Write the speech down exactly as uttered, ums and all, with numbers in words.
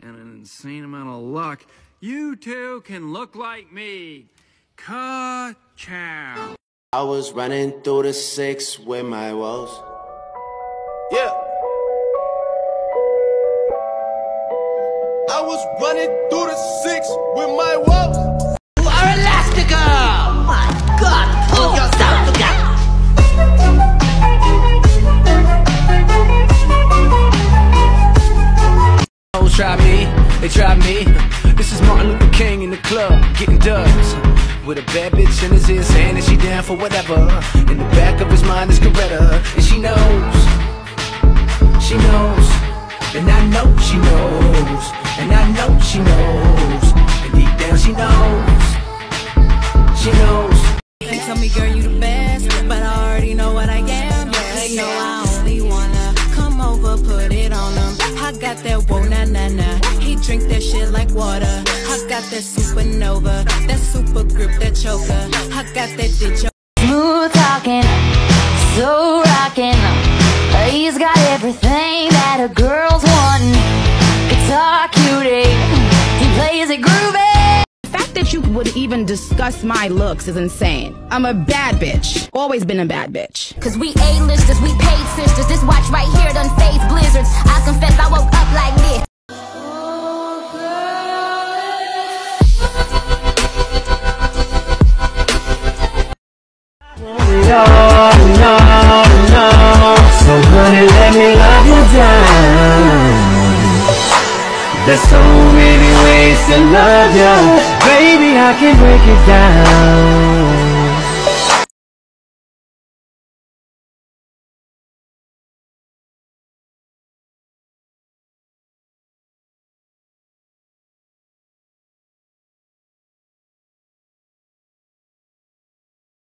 and an insane amount of luck, you too can look like me. Ka-chow. I was running through the six with my woes. Yeah. I was running through the six with my woes. You are Elastigirl! Oh my God, pull yourself together! Try me, they try me. This is Martin Luther King in the club, getting dubs. With a bad bitch in his ear saying that she down for whatever. In the back of his mind is Coretta, and she knows, she knows, and I know she knows, and I know she knows, and deep down she knows, she knows. They tell me, girl, you the best, but I already know what I am. They know I only wanna come over, put it on them. I got that whoa na na na. He drink that shit like water. I got that supernova, that super grip, that choker. I got that ditch. Smooth talking, so rocking. He's got everything that a girl's wanting. Guitar cutie, he plays it groovy. The fact that you would even discuss my looks is insane. I'm a bad bitch. Always been a bad bitch. Cause we A-listers, we paid sisters. This watch right here done phase blizzards. I confess I woke up like this. No, no, no. So honey, let me love you down. There's so many ways to love you. Baby, I can break it down.